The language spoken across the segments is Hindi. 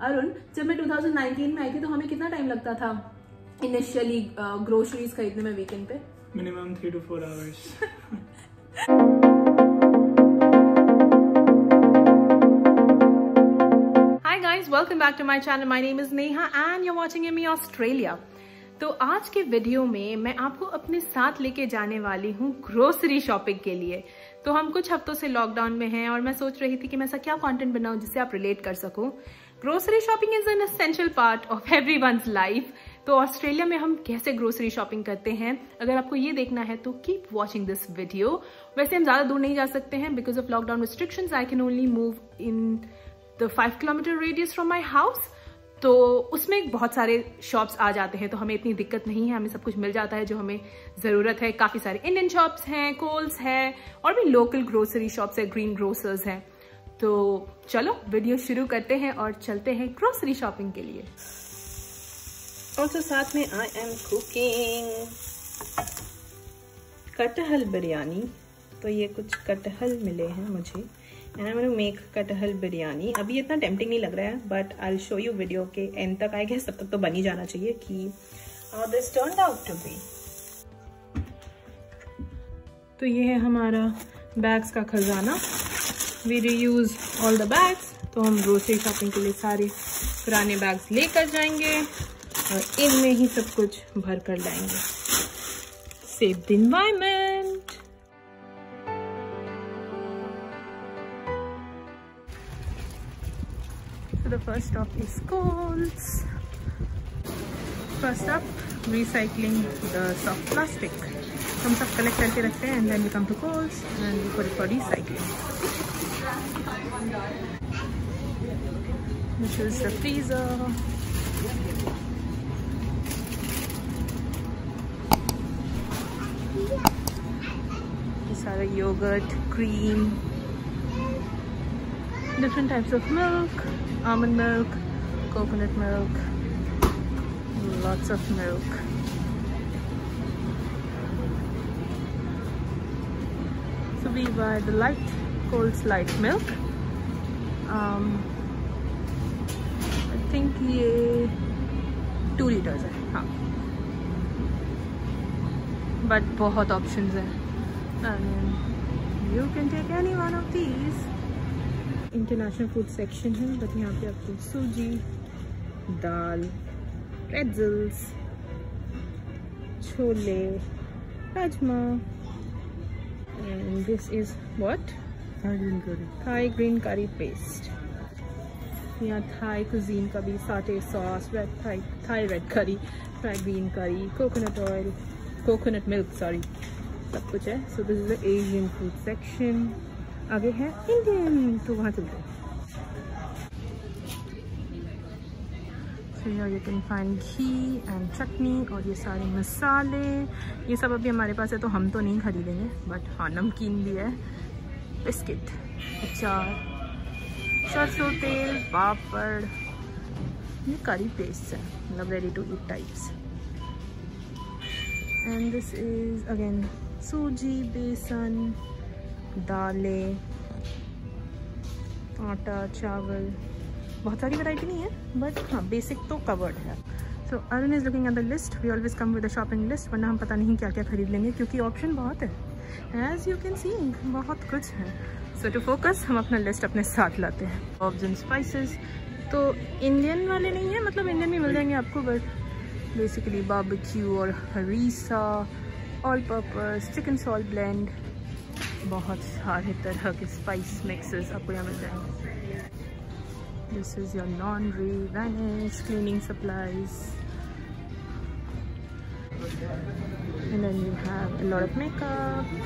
अरुण, जब मैं 2019 में आई थी तो हमें कितना टाइम लगता था इनिशियली ग्रोसरीज खरीदने में वीकेंड पे? Minimum 3 to 4 hours. Hi guys, welcome back to my channel. My name is Neha and you're watching Me Australia. तो आज के वीडियो में मैं आपको अपने साथ लेके जाने वाली हूँ ग्रोसरी शॉपिंग के लिए। तो हम कुछ हफ्तों से लॉकडाउन में हैं और मैं सोच रही थी कि मैं ऐसा क्या कंटेंट बनाऊं जिससे आप रिलेट कर सको। Grocery shopping is an essential part of everyone's life. तो ऑस्ट्रेलिया में हम कैसे ग्रोसरी शॉपिंग करते हैं, अगर आपको ये देखना है तो कीप वॉचिंग दिस वीडियो। वैसे हम ज्यादा दूर नहीं जा सकते हैं because of lockdown restrictions. I can only move in the 5 kilometre radius from my house. तो उसमें बहुत सारे शॉप्स आ जाते हैं तो हमें इतनी दिक्कत नहीं है, हमें सब कुछ मिल जाता है जो हमें ज़रूरत है। काफ़ी सारे इंडियन शॉप्स हैं, कोल्स है और भी लोकल ग्रोसरी शॉप्स है, ग्रीन ग्रोसर्स हैं। तो चलो वीडियो शुरू करते हैं और चलते हैं ग्रोसरी शॉपिंग के लिए। और तो साथ में आई एम कुकिंग कटहल बिरयानी। तो ये कुछ कटहल मिले हैं मुझे and I'm going to make कटहल बिरयानी। अभी इतना टेम्पटिंग नहीं लग रहा है but I'll show you video के एंड तक। आई गेस तब तक तो बन ही जाना चाहिए कि how this turned out to be। तो ये है हमारा बैग्स का खजाना। We reuse all the bags। तो हम ग्रोसरी शॉपिंग के लिए सारे पुराने बैग्स लेकर जाएंगे और इनमें ही सब कुछ भर कर लाएंगे। Save the environment। So the first stop is Coles. First up, recycling the soft plastic. हम सब collect करके रखते हैं and then we come to Coles and we put it for recycling. This is the freezer. ये सारा yogurt, cream, different types of milk. Almond milk, coconut milk, lots of milk. So we buy the Coles light milk. I think ये 2 liters है, हाँ। But बहुत options हैं। And you can take any one of these. International food section है बट यहाँ पे आपको सूजी, दाल, प्रेट्ज़ल्स, छोले, राजमा and this is what? Thai green curry paste. यहाँ थाई कुजीन का भी satay sauce, red Thai red curry, fried green curry, coconut oil, coconut milk, sorry, सब कुछ है। So this is the Asian food section. आगे है इंडियन, तो वहाँ चलते हैं। So here you can find ghee and chutney और ये सारे मसाले। ये सब अभी हमारे पास है तो हम तो नहीं खरीदेंगे बट हाँ नमकीन भी है, बिस्किट, अचार, सरसों तेल, पापड़, ये करी पेस्ट है, मतलब ready to eat types. And this is again suji, besan, दालें, आटा, चावल, बहुत सारी वैरायटी नहीं है बट हाँ बेसिक तो कवर्ड है। So Arun is looking at the list. We always come with the shopping list, वरना हम पता नहीं क्या क्या खरीद लेंगे क्योंकि ऑप्शन बहुत है। एज यू कैन सी बहुत कुछ है। सो टू फोकस हम अपना लिस्ट अपने साथ लाते हैं। हर्ब्स एंड स्पाइसेस तो इंडियन वाले नहीं है, मतलब इंडियन भी मिल जाएंगे आपको बट बेसिकली बारबेक्यू और harissa, all purpose, chicken salt blend, बहुत सारे तरह के स्पाइस मिक्सेस आपको यहाँ मिल जाएंगे। This is your laundry, Vanish, cleaning supplies and then you have a lot of makeup.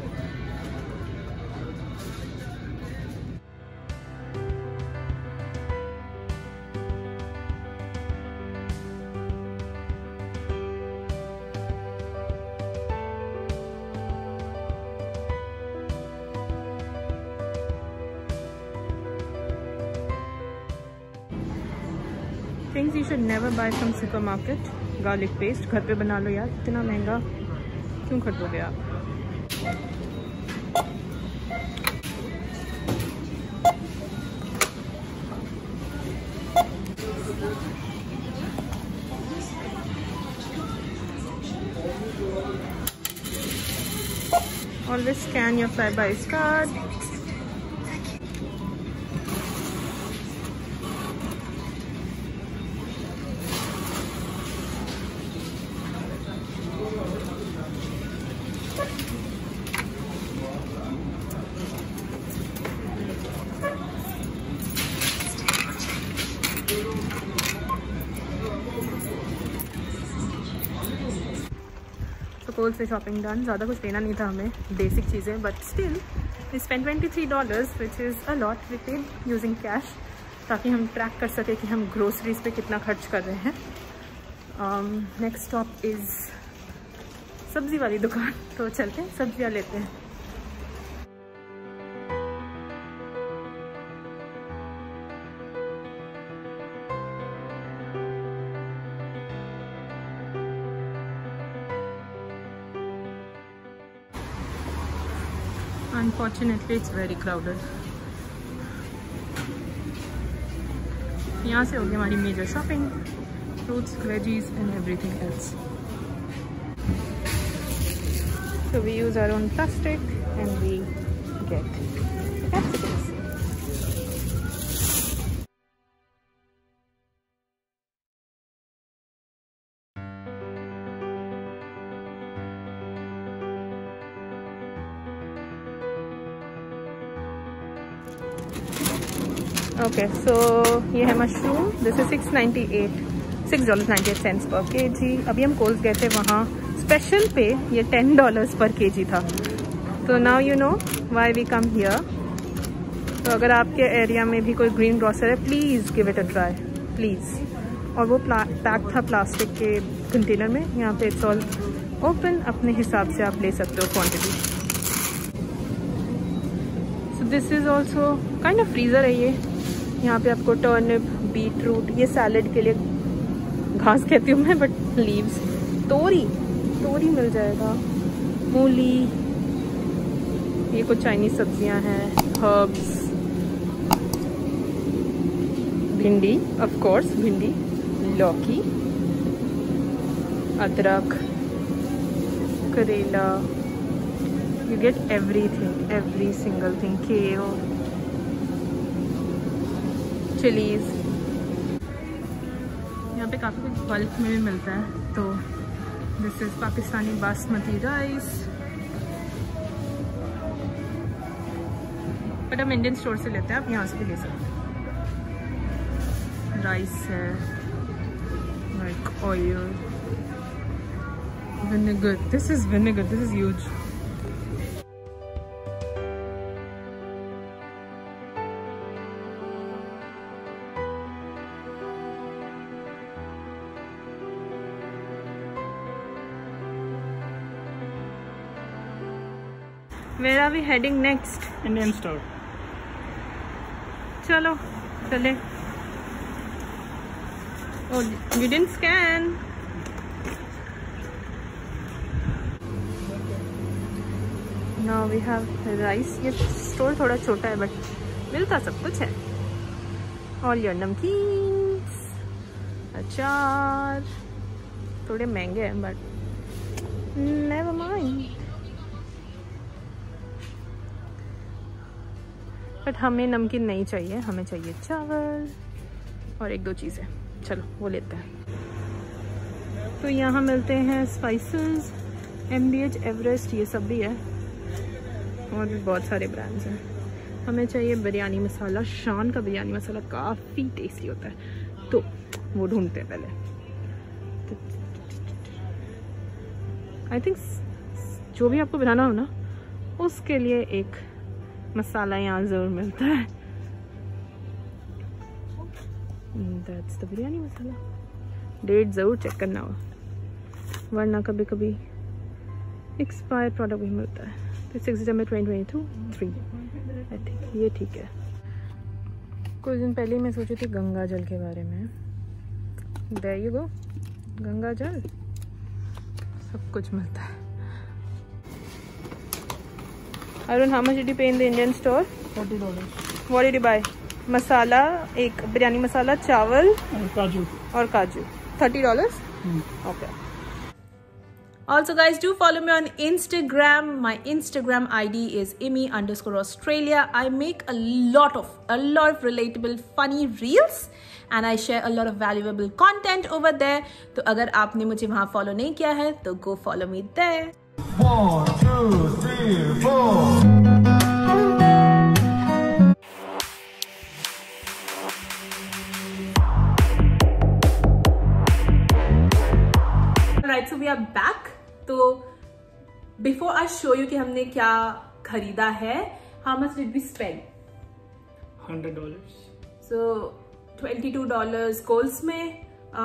Things you should never buy from supermarket. Garlic paste घर पे बना लो यार, इतना महंगा क्यों खरीदोगे आप। Always scan your Flybuys card. कोल से शॉपिंग डन। ज़्यादा कुछ लेना नहीं था हमें, बेसिक चीज़ें, but still we spend $23 which is a lot. We paid using cash ताकि हम ट्रैक कर सके कि हम ग्रोसरीज पे कितना खर्च कर रहे हैं। नेक्स्ट स्टॉप इज़ सब्ज़ी वाली दुकान, तो चलते हैं सब्जियाँ लेते हैं। Unfortunately, it's very crowded. यहाँ से हो गई हमारी major shopping, fruits, veggies and everything else. So we use our own plastic and we get capsicums. Okay, so ये है मशरूम। दिस इज $6.98 पर केजी। अभी हम कोल्स गए थे, वहाँ स्पेशल पे ये $10 पर केजी था। तो now you know why we come here. तो अगर आपके एरिया में भी कोई ग्रीन ग्रोसर है, please give it a try please. और वो पैक था प्लास्टिक के कंटेनर में। यहाँ पे इट्स ऑल ओपन, अपने हिसाब से आप ले सकते हो quantity. So this is also kind of freezer है ये। यहाँ पे आपको टर्निप, बीटरूट, ये सैलड के लिए घास कहती हूँ मैं, बट लीव्स, तोरी मिल जाएगा, मूली, ये कुछ चाइनीज सब्जियाँ हैं, हर्ब्स, भिंडी, ऑफ कोर्स भिंडी, लौकी, अदरक, करेला, you get everything, every single thing, kale, chillies. यहाँ पे काफ़ी कुछ बल्क में भी मिलता है। तो this is Pakistani basmati rice, but हम इंडियन स्टोर से लेते हैं, आप यहाँ से भी ले सकते हैं। राइस है, like oil, vinegar, this is vinegar, this is huge. Where are we heading next? Indian store. चलो चले। Oh, you didn't scan. Now we have rice. ये स्टोर थोड़ा छोटा है बट मिलता सब कुछ है। All your नमकीन्स, अचार, थोड़े महंगे हैं बट never mind. बट हमें नमकीन नहीं चाहिए, हमें चाहिए चावल और एक दो चीज़ें। चलो वो लेते हैं। तो यहाँ मिलते हैं स्पाइसेस, MBH, एवरेस्ट, ये सब भी है, और भी बहुत सारे ब्रांड्स हैं। हमें चाहिए बिरयानी मसाला। शान का बिरयानी मसाला काफ़ी टेस्टी होता है, तो वो ढूंढते हैं पहले। आई थिंक जो भी आपको बनाना हो ना, उसके लिए एक मसाला यहाँ ज़रूर मिलता है। That's the biryani masala. Date ज़रूर चेक करना हो, वरना कभी कभी एक्सपायर प्रोडक्ट भी मिलता है। तो 6 दिसंबर 2022 3 आई थिंक ये ठीक है। कुछ दिन पहले मैं सोची थी गंगा जल के बारे में। देयर यू गो, गंगा जल सब कुछ मिलता है। Arun, how much did you pay in the Indian store? $40. What did you buy? मसाला, एक बिरयानी मसाला, चावल और काजू $30. Okay. Also guys, do follow me on Instagram. My Instagram ID is imi_Australia. I make a lot of relatable funny reels and I share a lot of valuable content over there. तो अगर आपने मुझे वहाँ follow नहीं किया है तो go follow me there. 1 2 3 4 Right, so we are back. तो before I show you कि हमने क्या खरीदा है, how much did we spend? $100. So $22 Kohl's में,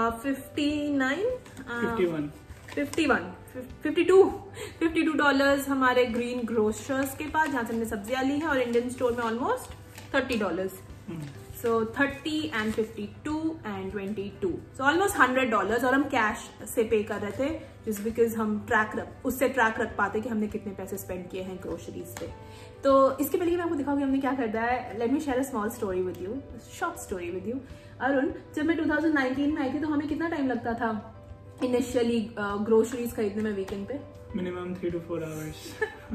52 हमारे ग्रीन ग्रोसर्स के पास जहाँ से हमने सब्जियां ली है, और इंडियन स्टोर में almost $30. So 30 and 52 and 22, so almost $100. और हम कैश से पे कर रहे थे just because हम उससे ट्रैक रख पाते कि हमने कितने पैसे स्पेंड किए हैं ग्रोसरीज पे. तो इसके पहले कि मैं आपको दिखाऊंगी हमने क्या खरीदा है, let me share a small story with you, short story with you. Arun, जब मैं 2019 में आई थी तो हमें कितना टाइम लगता था इनिशियली ग्रोसरीज खरीदने में वीकेंड पे? Minimum 3 to 4 hours.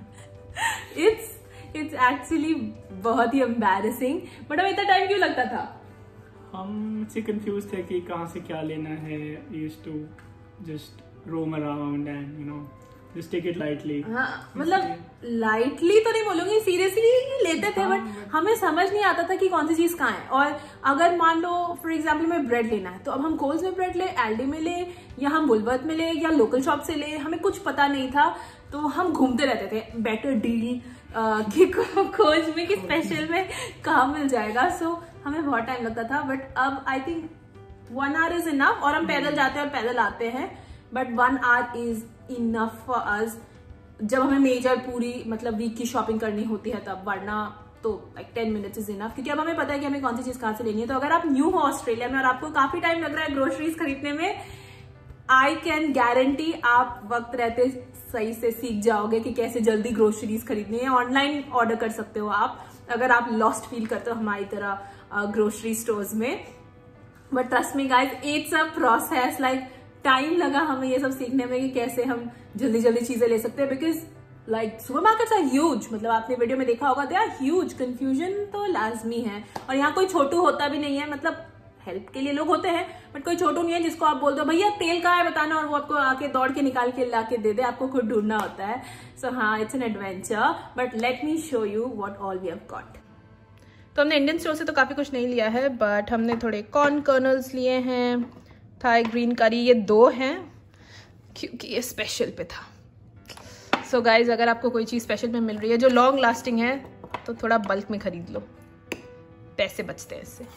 It's actually बहुत ही embarrassing, but हमें इतना टाइम क्यों लगता था? हम से कंफ्यूज थे कि कहाँ से क्या लेना है. Used to just roam around and just take it lightly. हाँ, मतलब लाइटली तो नहीं बोलूंगी, सीरियसली लेते थे, बट हमें समझ नहीं आता था कि कौन सी चीज कहाँ है. और अगर मान लो फॉर एग्जाम्पल में ब्रेड लेना है तो अब हम कोल्स में ब्रेड ले, एल्डी में ले, या हम बुलवर्थ में ले, या लोकल शॉप से ले, हमें कुछ पता नहीं था. तो हम घूमते रहते थे बेटर डील की खोज में कि स्पेशल में कहाँ मिल जाएगा. सो हमें बहुत टाइम लगता था, बट अब I think 1 hour is enough. और हम पैदल जाते हैं और पैदल आते हैं, but 1 hour is enough for us जब हमें मेजर पूरी मतलब वीक की शॉपिंग करनी होती है तब. वरना तो लाइक 10 minutes इज इनफ, क्योंकि अब हमें पता है कि हमें कौन सी चीज कहाँ से लेनी है. तो अगर आप न्यू हो ऑस्ट्रेलिया में और आपको काफी टाइम लग रहा है ग्रोसरीज खरीदने में, आई कैन गारंटी आप वक्त रहते सही से सीख जाओगे कि कैसे जल्दी ग्रोसरीज खरीदनी है. ऑनलाइन ऑर्डर कर सकते हो आप अगर आप लॉस्ट फील करते हो हमारी तरह ग्रोसरी स्टोर्स में. But trust me guys, it's a process. Like time लगा हमें ये सब सीखने में कि कैसे हम जल्दी जल्दी चीजें ले सकते हैं, because like supermarkets are huge. मतलब आपने वीडियो में देखा होगा, दे आर ह्यूज. कंफ्यूजन तो लाजमी है, और यहाँ कोई छोटू होता भी नहीं है. मतलब हेल्प के लिए लोग होते हैं, बट कोई छोटू नहीं है जिसको आप बोल दो भैया तेल कहाँ है बताना, और वो आपको आके दौड़ के निकाल के ला के दे दे. आपको खुद ढूंढना होता है. सो हाँ, it's an adventure, but let me show you what all we have got. तो हमने इंडियन स्टोर से तो काफी कुछ नहीं लिया है, बट हमने थोड़े कॉर्न कर्नल्स लिए हैं, थाई ग्रीन करी, ये 2 हैं क्योंकि ये स्पेशल पे था. सो गाइज, अगर आपको कोई चीज़ स्पेशल में मिल रही है जो लॉन्ग लास्टिंग है तो थोड़ा बल्क में खरीद लो, पैसे बचते हैं इससे.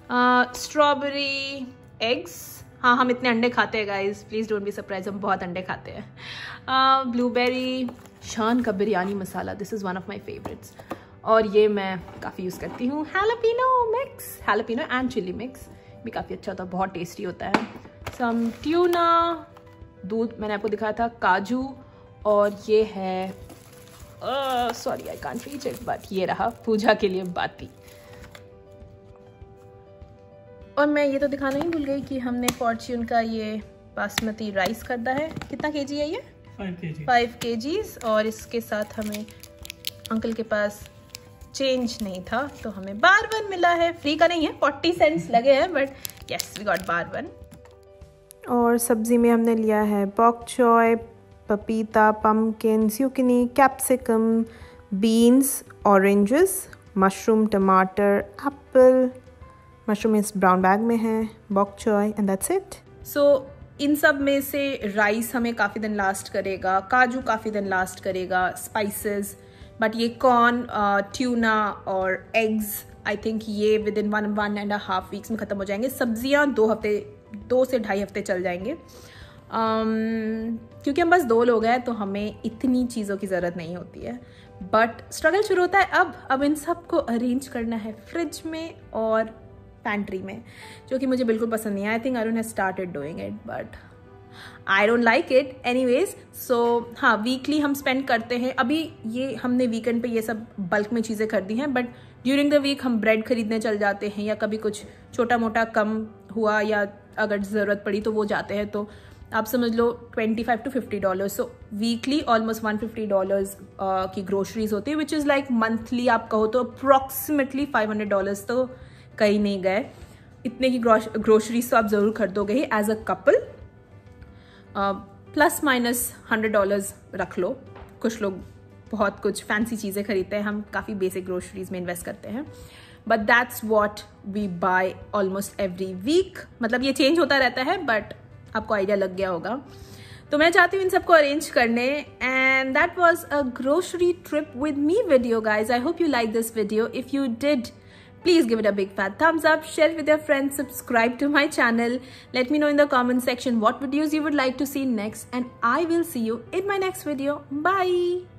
स्ट्रॉबेरी, एग्स, हाँ हम इतने अंडे खाते हैं guys, please don't be surprise, हम बहुत अंडे खाते हैं. ब्लूबेरी, शान का biryani masala, this is one of my favourites, और ये मैं काफ़ी यूज़ करती हूँ. Jalapeno mix, jalapeno and chilli mix भी काफ़ी अच्छा होता है, बहुत टेस्टी होता है. सम ट्यूना, दूध मैंने आपको दिखाया था, काजू, और ये है sorry I can't reach it, but ये रहा पूजा के लिए बाती. और मैं ये तो दिखाना ही भूल गई कि हमने फॉर्च्यून का ये बासमती राइस खरीदा है. कितना केजी है ये? 5 kgs. और इसके साथ हमें अंकल के पास चेंज नहीं था तो हमें बार-1 मिला है. फ्री का नहीं है, 40 cents लगे हैं, बट यस वी गॉट बार-1. और सब्जी में हमने लिया है बॉक चॉय, पपीता, pumpkin, zucchini, capsicum, beans, oranges, mushroom, टमाटर, एप्पल. मशरूम इस ब्राउन बैग में है, bok choy, and that's it. So इन सब में से राइस हमें काफ़ी दिन लास्ट करेगा, काजू काफ़ी दिन लास्ट करेगा, स्पाइसेस, बट ये कॉर्न, ट्यूना और एग्स आई थिंक ये विद इन 1.5 weeks में ख़त्म हो जाएंगे. सब्जियां 2 से 2.5 हफ्ते चल जाएंगे. क्योंकि हम बस 2 लोग हैं तो हमें इतनी चीज़ों की ज़रूरत नहीं होती है. बट स्ट्रगल शुरू होता है अब इन सब को अरेंज करना है फ्रिज में और पैंट्री में, जो कि मुझे बिल्कुल पसंद नहीं है. I think Arun has started doing it but I don't like it anyways. So हाँ, वीकली हम स्पेंड करते हैं. अभी ये हमने वीकेंड पे ये सब बल्क में चीज़ें खरीदी हैं, बट ड्यूरिंग द वीक हम ब्रेड खरीदने चल जाते हैं, या कभी कुछ छोटा मोटा कम हुआ या अगर ज़रूरत पड़ी तो वो जाते हैं, तो आप समझ लो $25 to $50। सो वीकली ऑलमोस्ट $150 की ग्रोसरीज होती है, विच इज़ लाइक मंथली आप कहो तो अप्रॉक्सीमेटली $500 तो कहीं नहीं गए। इतने की ग्रोसरीज तो आप ज़रूर खरीदोगे ही as a couple. Plus minus $100 रख लो। कुछ लोग बहुत कुछ फैंसी चीज़ें खरीदते हैं, हम काफ़ी बेसिक ग्रोसरीज में इन्वेस्ट करते हैं, but that's what we buy almost every week. मतलब ये चेंज होता रहता है, बट आपको आइडिया लग गया होगा। तो मैं चाहती हूँ इन सबको अरेंज करने, and that was a grocery trip with me video guys. I hope you like this video. If you did, please give it a big fat thumbs up, share it with your friends, subscribe to my channel. Let me know in the comment section what videos you would like to see next, and I will see you in my next video. Bye.